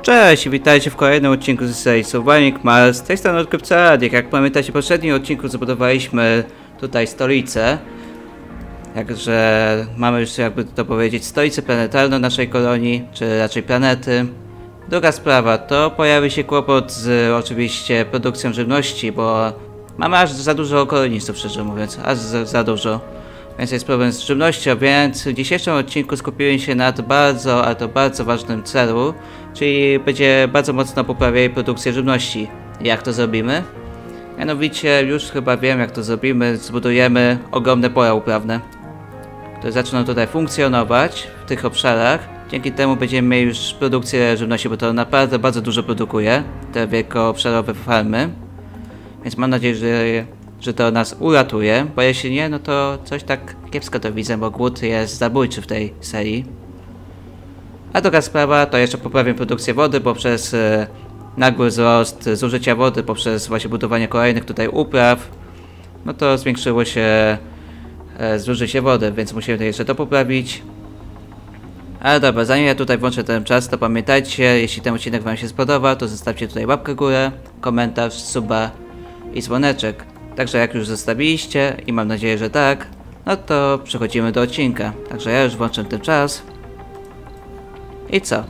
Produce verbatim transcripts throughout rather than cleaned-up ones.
Cześć, witajcie w kolejnym odcinku z serii Surviving Mars. Z tej strony odkrywca Adik. Jak pamiętacie, w poprzednim odcinku zbudowaliśmy tutaj stolicę. Także mamy już, jakby to powiedzieć, stolicę planetarną naszej kolonii, czy raczej planety. Druga sprawa, to pojawi się kłopot z oczywiście produkcją żywności, bo mamy aż za dużo kolonistów, szczerze mówiąc, aż za, za dużo. Więc jest problem z żywnością, więc w dzisiejszym odcinku skupiłem się na bardzo, a to bardzo ważnym celu, czyli będzie bardzo mocno poprawiali produkcję żywności. Jak to zrobimy? Mianowicie już chyba wiem, jak to zrobimy. Zbudujemy ogromne pola uprawne, które zaczną tutaj funkcjonować w tych obszarach. Dzięki temu będziemy mieli już produkcję żywności, bo to naprawdę bardzo dużo produkuje, te wielkoobszarowe farmy. Więc mam nadzieję, że że to nas uratuje, bo jeśli nie, no to coś tak kiepsko to widzę, bo głód jest zabójczy w tej serii. A druga sprawa, to jeszcze poprawię produkcję wody poprzez e, nagły wzrost zużycia wody, poprzez właśnie budowanie kolejnych tutaj upraw. No to zwiększyło się e, zużycie wody, więc musimy jeszcze to poprawić. Ale dobra, zanim ja tutaj włączę ten czas, to pamiętajcie, jeśli ten odcinek wam się spodobał, to zostawcie tutaj łapkę w górę, komentarz, suba i dzwoneczek. Także jak już zostawiliście, i mam nadzieję, że tak, no to przechodzimy do odcinka. Także ja już włączę ten czas. I co?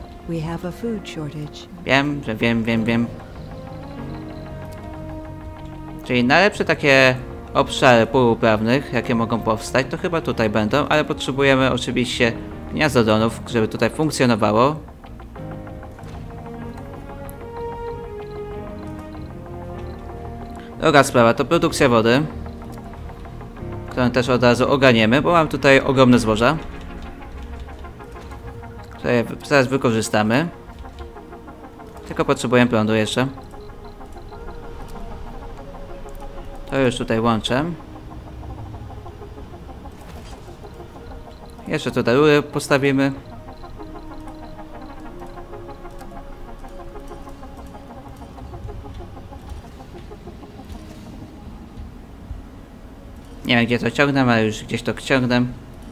Wiem, że wiem, wiem, wiem. Czyli najlepsze takie obszary półuprawnych, jakie mogą powstać, to chyba tutaj będą, ale potrzebujemy oczywiście gniazdodonów, żeby tutaj funkcjonowało. Druga sprawa to produkcja wody, którą też od razu ogarniemy, bo mam tutaj ogromne złoża, które zaraz wykorzystamy. Tylko potrzebujemy prądu jeszcze. To już tutaj łączę. Jeszcze tutaj rury postawimy. Nie wiem, gdzie to ciągnę, ale już gdzieś to ciągnę.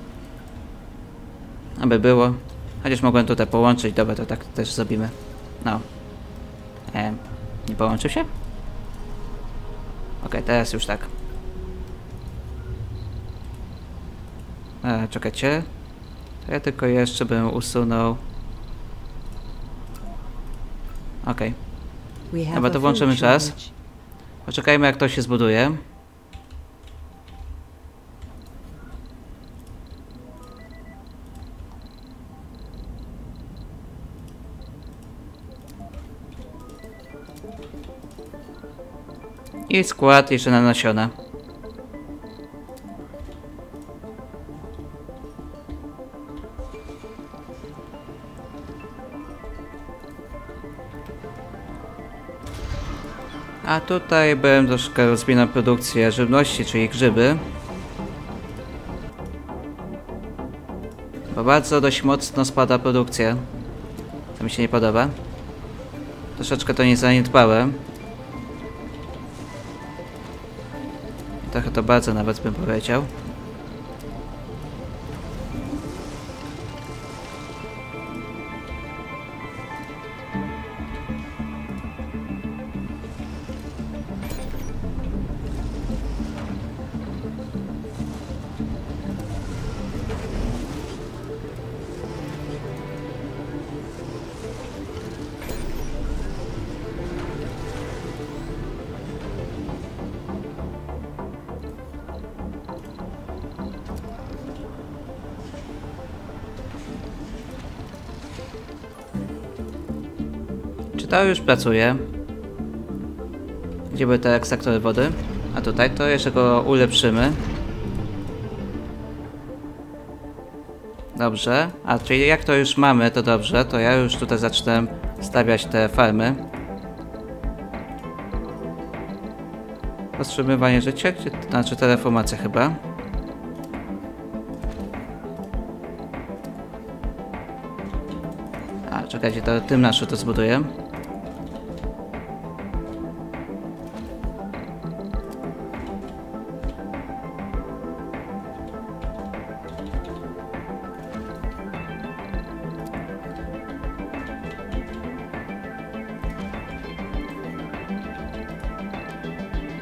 Aby było. Chociaż mogłem tutaj połączyć. Dobra, to tak też zrobimy. No. E, nie połączył się? Ok, teraz już tak. E, czekajcie. To ja tylko jeszcze bym usunął. Ok. Dobra, to włączymy czas. Poczekajmy, jak to się zbuduje. I skład jeszcze na nasiona. A tutaj bym troszkę rozwinął produkcję żywności, czyli grzyby. Bo bardzo dość mocno spada produkcja. To mi się nie podoba. Troszeczkę to nie zaniedbałem. Trochę to bardzo nawet bym powiedział. To już pracuje. Gdzie były te ekstraktory wody? A tutaj to jeszcze go ulepszymy. Dobrze. A czyli jak to już mamy, to dobrze. To ja już tutaj zacznę stawiać te farmy. Powstrzymywanie życia? Gdzie, znaczy teleformacja chyba. A czekajcie, to tym nasze to zbuduję.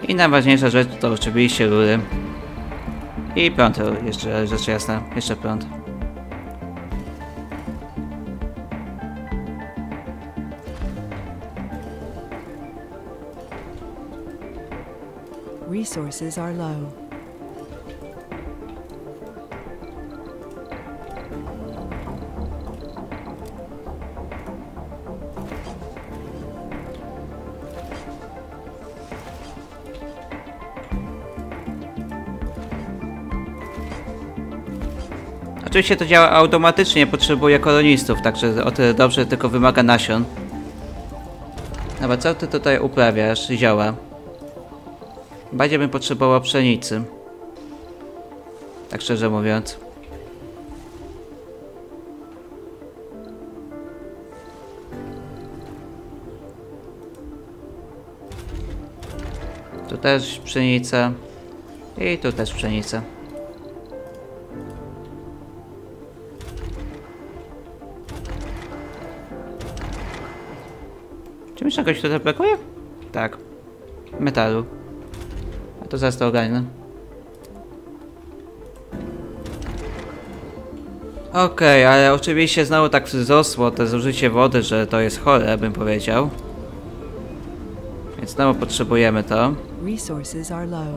I najważniejsza rzecz to oczywiście rury. I prąd jeszcze, rzecz jasna, jeszcze prąd. Resources are low. Oczywiście to działa automatycznie, potrzebuje kolonistów, także o tyle dobrze, tylko wymaga nasion. Dobra, co ty tutaj uprawiasz? Zioła. Bardziej bym potrzebował pszenicy. Tak szczerze mówiąc. Tu też pszenica. I tu też pszenica. Czy mi czegoś tutaj brakuje? Tak. Metalu. A to zaraz to ogarnę. Okej, okay, ale oczywiście znowu tak wzrosło to zużycie wody, że to jest chore, bym powiedział. Więc znowu potrzebujemy to. Resources are low.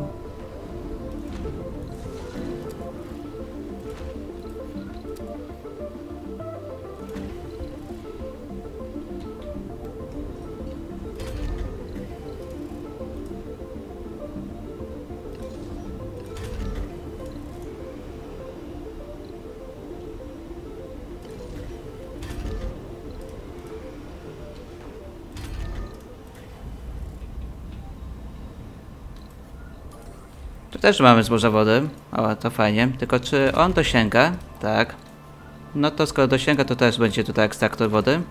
Tu też mamy złoża wody. O, to fajnie. Tylko czy on dosięga? Tak. No to skoro dosięga, to też będzie tutaj ekstraktor wody.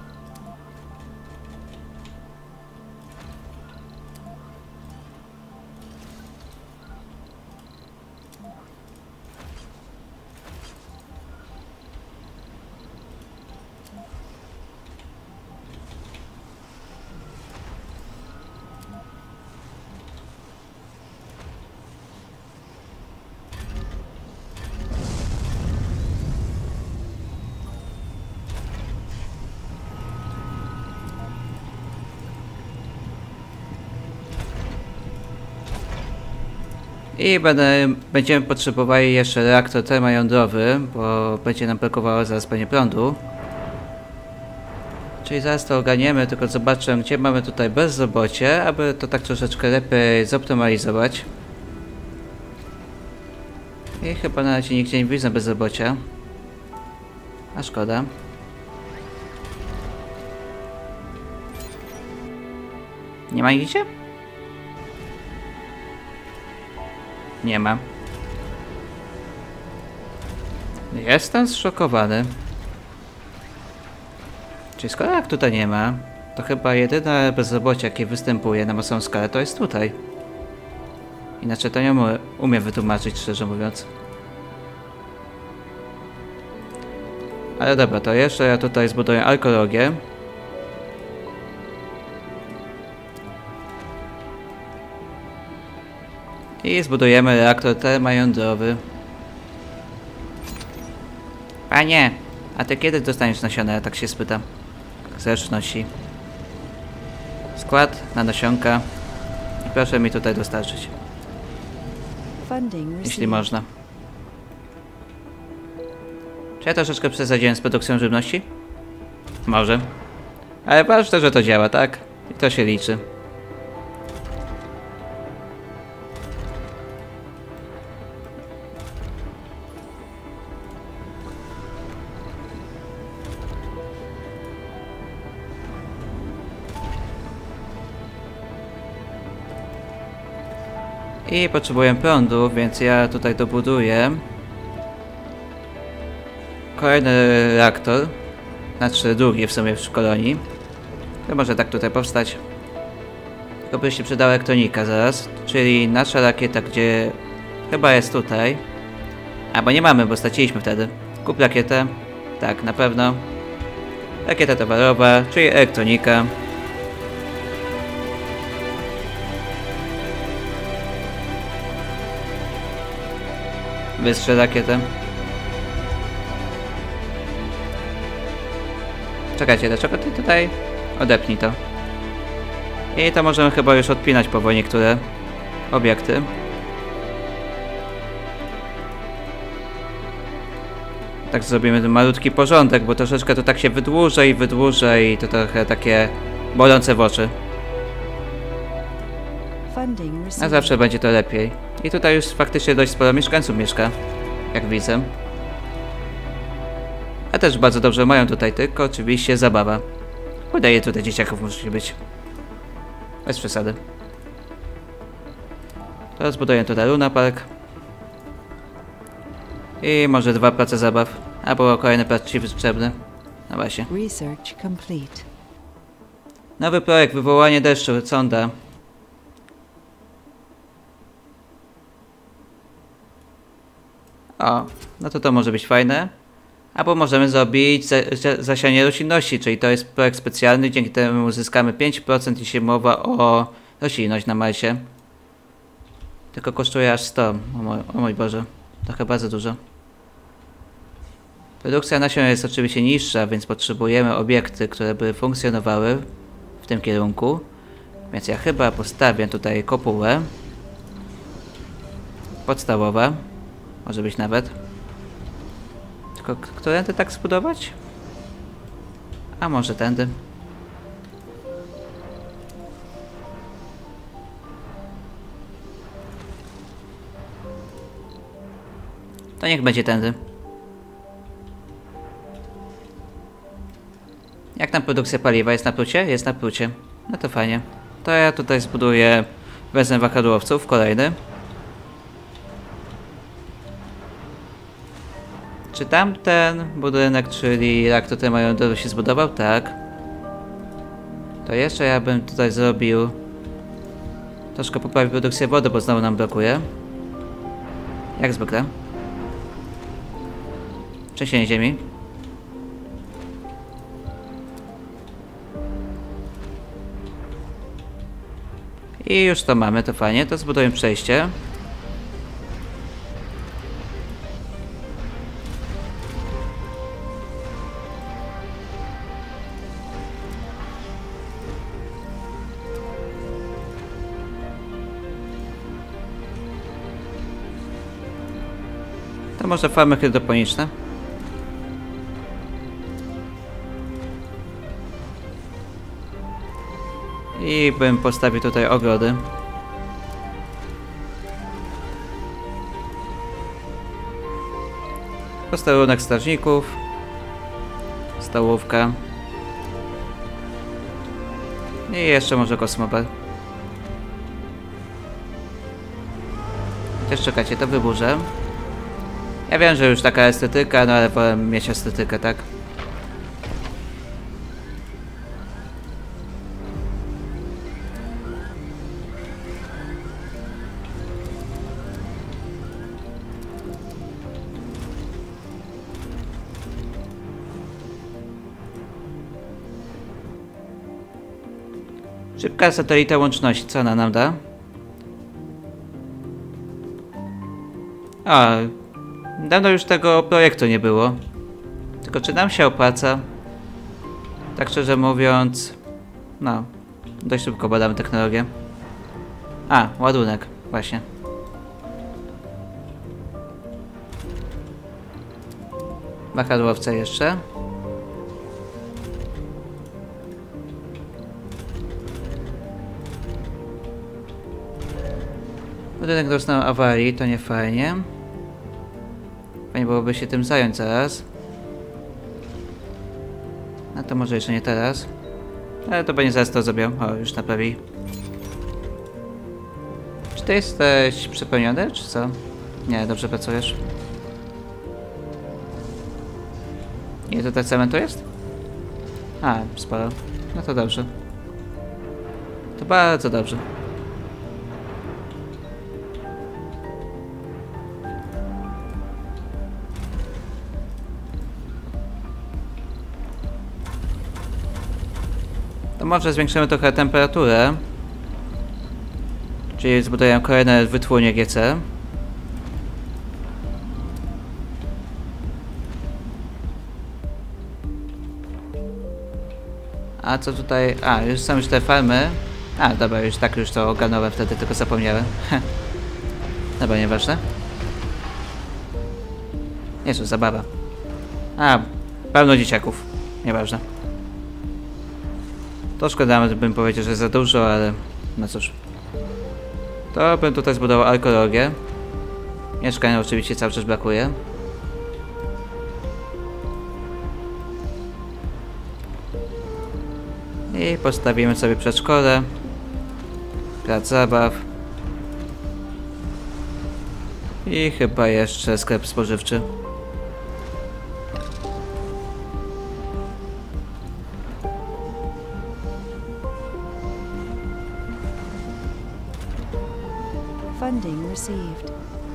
I będę, będziemy potrzebowali jeszcze reaktor termojądrowy, bo będzie nam brakowało zaraz pewnie prądu. Czyli zaraz to ogarniemy, tylko zobaczę, gdzie mamy tutaj bezrobocie, aby to tak troszeczkę lepiej zoptymalizować. I chyba na razie nigdzie nie widzę bezrobocia. A szkoda. Nie ma nigdzie? Nie ma. Jestem zszokowany. Czyli skoro jak tutaj nie ma, to chyba jedyne bezrobocie, jakie występuje na masową skalę, to jest tutaj. Inaczej to nie umiem wytłumaczyć, szczerze mówiąc. Ale dobra, to jeszcze ja tutaj zbuduję arkeologię. I zbudujemy reaktor termojądrowy. Panie, a ty kiedy dostaniesz nasiona? Ja tak się spytam. Zręczności. Skład na nasionka. I proszę mi tutaj dostarczyć. Jeśli można. Czy ja troszeczkę przesadziłem z produkcją żywności? Może. Ale ważne, że to działa, tak? I to się liczy. I potrzebuję prądu, więc ja tutaj dobuduję kolejny reaktor, znaczy drugi w sumie w kolonii. To może tak tutaj powstać. Tylko by się przydała elektronika zaraz, czyli nasza rakieta, gdzie chyba jest tutaj. A bo nie mamy, bo straciliśmy wtedy. Kup rakietę, tak na pewno. Rakieta towarowa, czyli elektronika. Wystrzel rakietę. Czekajcie, dlaczego ty tutaj? Odepnij to. I to możemy chyba już odpinać powoli niektóre obiekty. Tak zrobimy ten malutki porządek, bo troszeczkę to tak się wydłuża i wydłuża i to trochę takie bolące w oczy. Funding A received. zawsze będzie to lepiej. I tutaj już faktycznie dość sporo mieszkańców mieszka, jak widzę. A też bardzo dobrze mają tutaj, tylko oczywiście zabawa. Udaje tutaj dzieciaków musi być. Bez przesady. Teraz buduję tutaj Luna Park. I może dwa place zabaw. Albo kolejny plac ci potrzebny. No właśnie. Research complete. Nowy projekt, wywołanie deszczu, sonda. O, no to to może być fajne. Albo możemy zrobić za, za, zasianie roślinności, czyli to jest projekt specjalny, dzięki temu uzyskamy pięć procent jeśli mowa o roślinność na Marsie. Tylko kosztuje aż sto, o mój, o mój Boże, to chyba za dużo. Produkcja nasion jest oczywiście niższa, więc potrzebujemy obiekty, które by funkcjonowały w tym kierunku. Więc ja chyba postawię tutaj kopułę. Podstawowa. Może być nawet. Tylko którędy tak zbudować? A może tędy? To niech będzie tędy. Jak tam produkcja paliwa? Jest na prucie? Jest na prucie. No to fajnie. To ja tutaj zbuduję wezmę wahadłowców, kolejny. Czy tamten budynek, czyli reaktor termojądrowy się zbudował? Tak. To jeszcze ja bym tutaj zrobił... Troszkę poprawił produkcję wody, bo znowu nam brakuje. Jak zwykle. Trzęsienie ziemi. I już to mamy, to fajnie. To zbudujemy przejście. To może farmy hydroponiczne. I bym postawił tutaj ogrody. Posterunek strażników. Stołówka. I jeszcze może kosmobar. Też czekajcie, to wyburzę. Ja wiem, że już taka estetyka, no ale wolę mieć estetykę, tak? Szybka satelita łączności, co ona nam da? A, dawno już tego projektu nie było. Tylko czy nam się opłaca? Tak szczerze mówiąc... No, dość szybko badamy technologię. A, ładunek, właśnie. Wahadłowce jeszcze. Budynek doznał awarii, to nie fajnie. Fajnie byłoby się tym zająć zaraz. No to może jeszcze nie teraz. Ale to będzie zaraz to zrobią. O, już naprawi. Czy ty jesteś przepełniony, czy co? Nie, dobrze pracujesz. Nie, to tak cementu jest? A, sporo. No to dobrze. To bardzo dobrze. To może zwiększymy trochę temperaturę. Czyli zbuduję kolejne wytwórnie G C. A co tutaj? A, już są już te farmy. A, dobra, już tak już to ogarnąłem wtedy, tylko zapomniałem. Dobra, nieważne. Jezu, zabawa. A, pełno dzieciaków. Nieważne. Troszkę nawet bym powiedział, że za dużo, ale no cóż. To bym tutaj zbudował arkeologię. Mieszkań oczywiście cały czas brakuje. I postawimy sobie przedszkole. Plac zabaw. I chyba jeszcze sklep spożywczy. Funding received.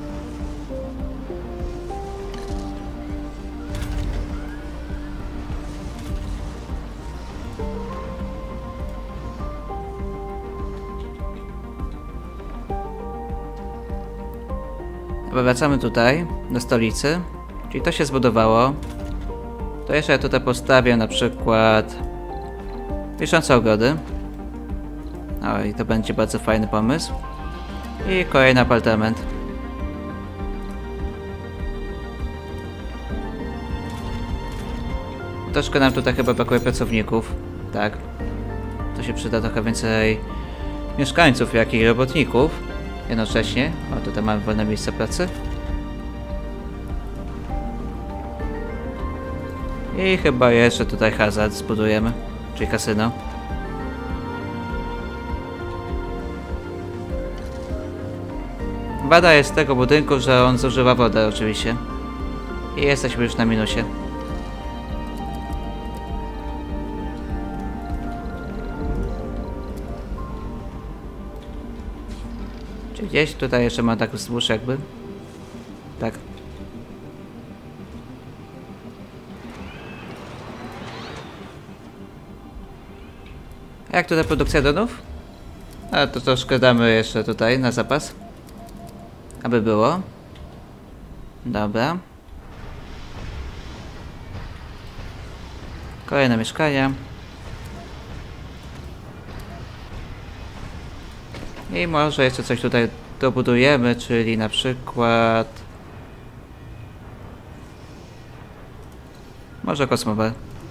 Wracamy tutaj, do stolicy. Czyli to się zbudowało. To jeszcze ja tutaj postawię na przykład wiszące ogrody. O, i to będzie bardzo fajny pomysł. I kolejny apartament. Troszkę nam tutaj chyba brakuje pracowników. Tak. To się przyda trochę więcej mieszkańców, jak i robotników. Jednocześnie. O, tutaj mamy wolne miejsce pracy. I chyba jeszcze tutaj hazard zbudujemy. Czyli kasyno. Wada jest tego budynku, że on zużywa wodę oczywiście. I jesteśmy już na minusie. Czy gdzieś tutaj jeszcze ma tak wzdłuż jakby? Tak. A jak tutaj produkcja dronów? A to troszkę damy jeszcze tutaj na zapas. Aby było. Dobra. Kolejne mieszkania. I może jeszcze coś tutaj dobudujemy, czyli na przykład... Może kosmobar.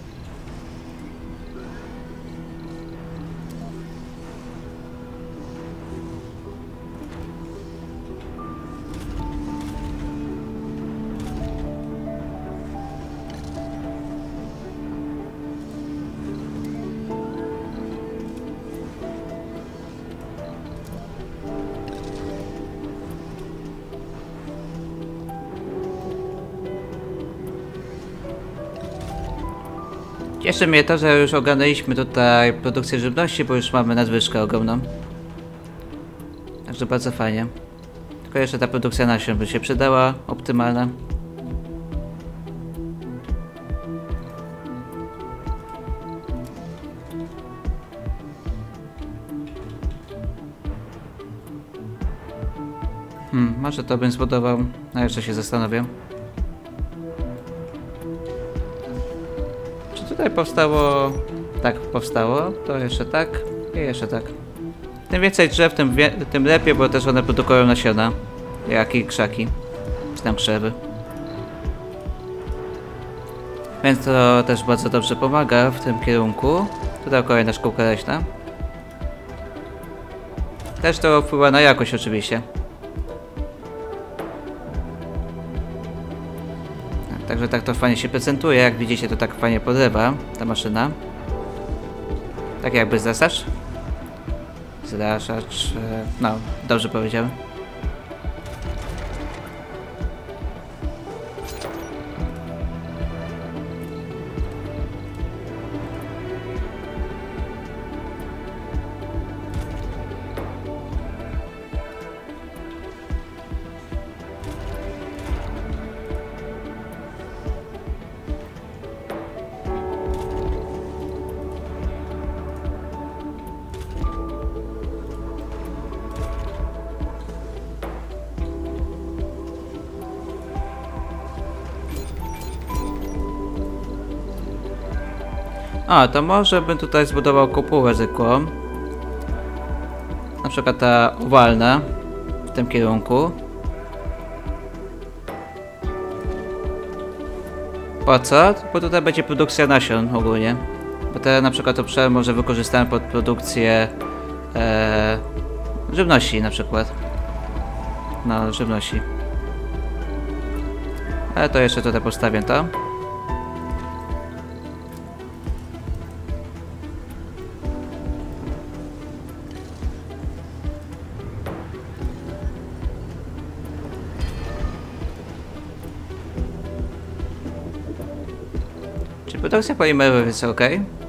Cieszy mnie to, że już ogarnęliśmy tutaj produkcję żywności, bo już mamy nadwyżkę ogromną. Także bardzo fajnie. Tylko jeszcze ta produkcja nasion by się przydała, optymalna. Hmm, może to bym zbudował, a jeszcze się zastanowię. Tutaj powstało... Tak, powstało. To jeszcze tak. I jeszcze tak. Tym więcej drzew, tym, wie... tym lepiej, bo też one produkują nasiona. Jak i krzaki. Czy tam krzewy. Więc to też bardzo dobrze pomaga w tym kierunku. Tutaj kolejna szkółka leśna. Też to wpływa na jakość oczywiście. Także tak to fajnie się prezentuje, jak widzicie to tak fajnie podlewa ta maszyna. Tak jakby zlaszacz. Zlaszacz, no dobrze powiedziałem. A, to może bym tutaj zbudował kopułę zwykłą. Na przykład ta owalna w tym kierunku. Po co? Bo tutaj będzie produkcja nasion ogólnie. Bo te na przykład obszary może wykorzystałem pod produkcję e, żywności na przykład. No, żywności. Ale to jeszcze tutaj postawię to. Czy produkcja polimerów jest ok?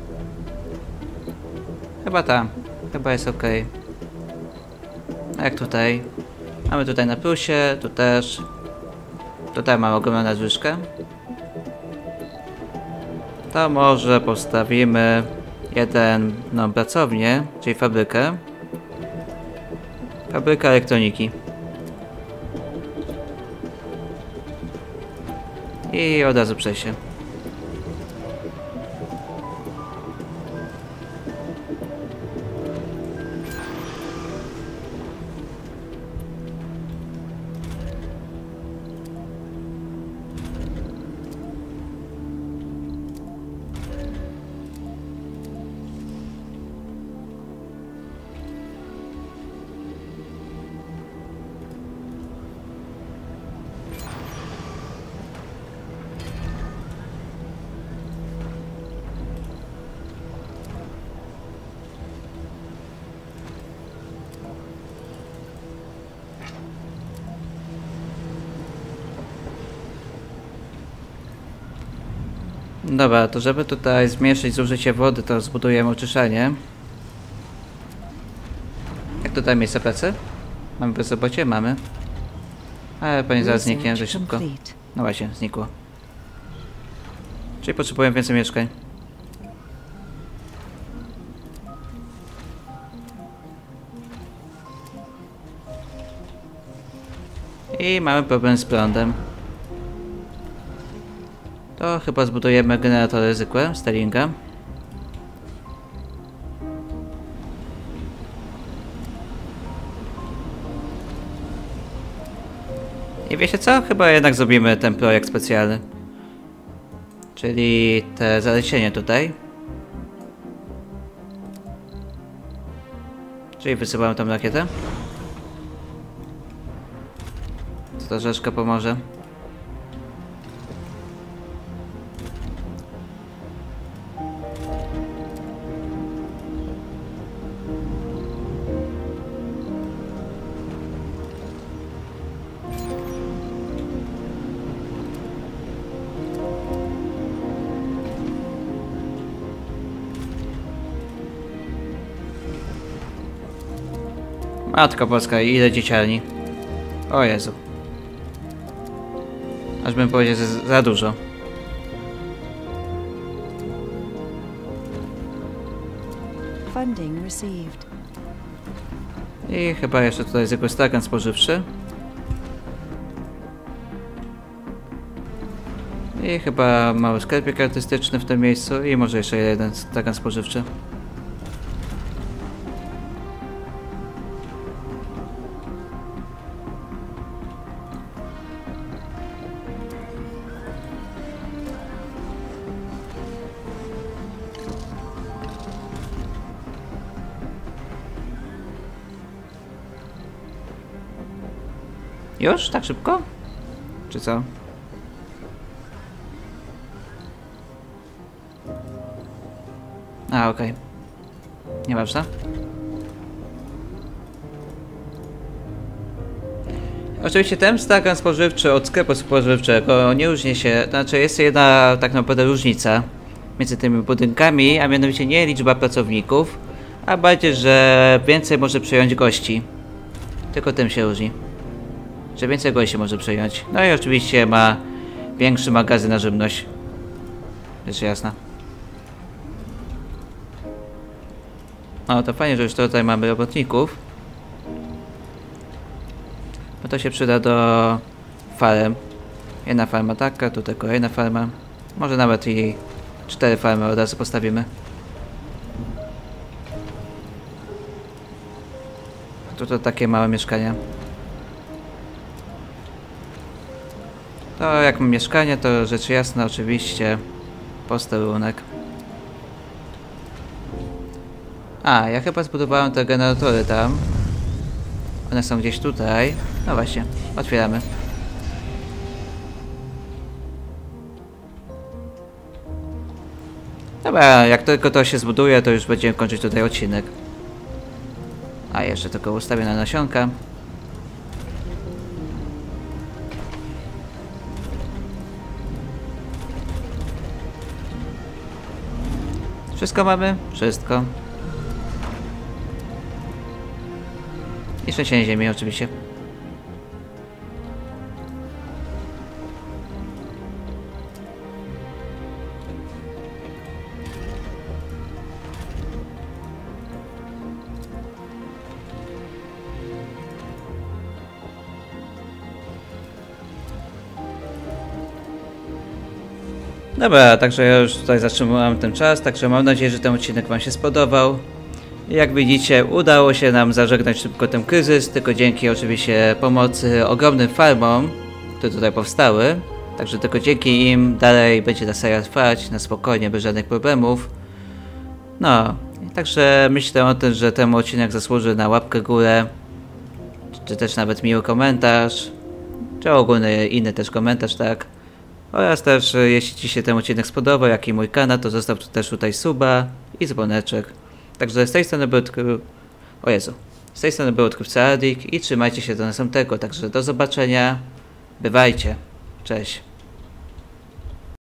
Chyba ta. Chyba jest ok. A jak tutaj? Mamy tutaj na plusie, tu też. Tutaj mamy ogromną nadwyżkę. To może postawimy jeden, no, pracownię, czyli fabrykę. Fabryka elektroniki. I od razu przejście. Dobra, to żeby tutaj zmniejszyć zużycie wody, to zbudujemy oczyszczalnię. Jak tutaj miejsce pracy? Mamy bezrobocie? Mamy. Ale pewnie zaraz zniknie dość szybko. No właśnie, znikło. Czyli potrzebujemy więcej mieszkań. I mamy problem z prądem. To chyba zbudujemy generatory zwykłe, Starlinga. I wiecie co? Chyba jednak zrobimy ten projekt specjalny. Czyli te zalesienie tutaj. Czyli wysyłamy tam rakietę. To troszeczkę pomoże. Matko Boska, ile dzieciarni. O Jezu. Aż bym powiedział, że za dużo. Funding received. I chyba jeszcze tutaj jest jakiś stakan spożywczy. I chyba mały sklepik artystyczny w tym miejscu. I może jeszcze jeden stakan spożywczy. Już? Tak szybko? Czy co? A, okej. Okay. Nieważne. Oczywiście ten stakan spożywczy od sklepu spożywczego nie różni się, to znaczy jest jedna tak naprawdę różnica między tymi budynkami, a mianowicie nie liczba pracowników, a bardziej, że więcej może przyjąć gości. Tylko tym się różni. Że więcej gości może przyjąć. No i oczywiście ma większy magazyn na żywność. Jest jasne. No to fajnie, że już tutaj mamy robotników. Bo to się przyda do farm. Jedna farma taka, tutaj kolejna farma. Może nawet i Cztery farmy od razu postawimy. Tu to takie małe mieszkania. To jak mam mieszkanie, to rzecz jasna oczywiście posterunek. A, ja chyba zbudowałem te generatory tam. One są gdzieś tutaj. No właśnie, otwieramy. Dobra, jak tylko to się zbuduje, to już będziemy kończyć tutaj odcinek. A, jeszcze tylko ustawię na nasionka. Wszystko mamy? Wszystko. I trzęsienie ziemi oczywiście. Dobra, także ja już tutaj zatrzymałem ten czas, także mam nadzieję, że ten odcinek wam się spodobał. Jak widzicie, udało się nam zażegnać szybko ten kryzys, tylko dzięki oczywiście pomocy ogromnym farmom, które tutaj powstały. Także tylko dzięki im dalej będzie ta seria trwać na spokojnie, bez żadnych problemów. No, także myślę o tym, że ten odcinek zasłuży na łapkę w górę, czy też nawet miły komentarz, czy ogólny inny też komentarz, tak. Oraz też, jeśli ci się ten odcinek spodobał, jak i mój kanał, to zostaw tu też tutaj suba i dzwoneczek. Także z tej strony był odkryw... O Jezu. Z tej strony był odkrywca Adik i trzymajcie się do następnego. Także do zobaczenia. Bywajcie. Cześć.